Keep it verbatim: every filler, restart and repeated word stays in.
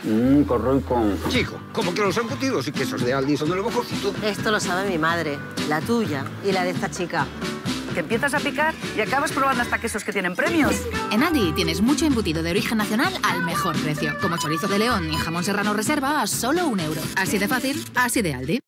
Mmm, corroy con... Chico, como que los embutidos y quesos de Aldi son de lo mejorcito. Esto lo sabe mi madre, la tuya y la de esta chica. Que empiezas a picar y acabas probando hasta quesos que tienen premios. En Aldi tienes mucho embutido de origen nacional al mejor precio. Como chorizo de León y jamón serrano reserva a solo un euro. Así de fácil, así de Aldi.